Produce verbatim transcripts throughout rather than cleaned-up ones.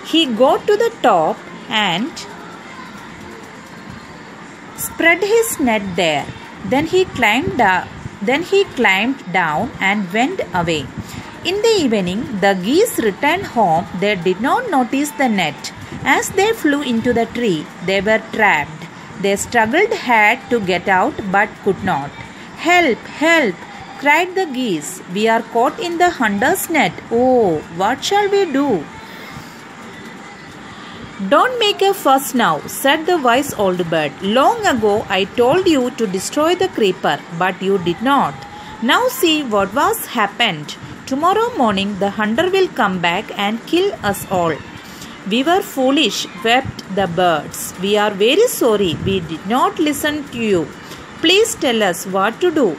He got to the top and spread his net there. Then he climbed down, then he climbed down and went away. In the evening, the geese returned home. They did not notice the net. As they flew into the tree, they were trapped. They struggled hard to get out but could not. "Help! Help!" cried the geese. "We are caught in the hunter's net. Oh, what shall we do?" "Don't make a fuss now," said the wise old bird. "Long ago I told you to destroy the creeper, but you did not. Now see what was happened. Tomorrow morning the hunter will come back and kill us all." "We were foolish," wept the birds. "We are very sorry we did not listen to you. Please tell us what to do."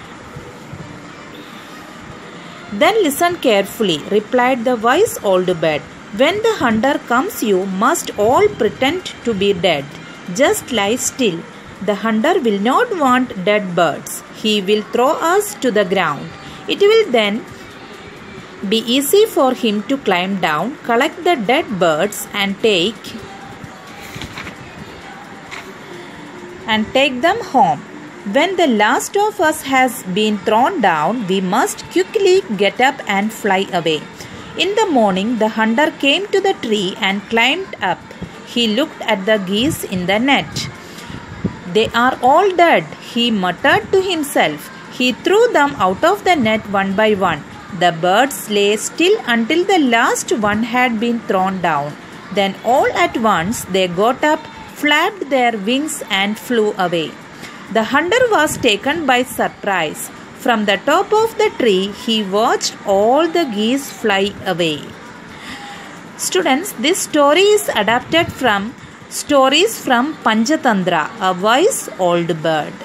"Then listen carefully," replied the wise old bird. "When the hunter comes, you must all pretend to be dead. Just lie still. The hunter will not want dead birds. He will throw us to the ground. It will then be easy for him to climb down, collect the dead birds and take and take them home. When the last of us has been thrown down, we must quickly get up and fly away." In the morning, the hunter came to the tree and climbed up. He looked at the geese in the net. "They are all dead," he muttered to himself. He threw them out of the net one by one. The birds lay still until the last one had been thrown down. Then all at once they got up, flapped their wings and flew away. The hunter was taken by surprise. From the top of the tree, he watched all the geese fly away. Students, this story is adapted from Stories from Panchatantra, a wise old bird.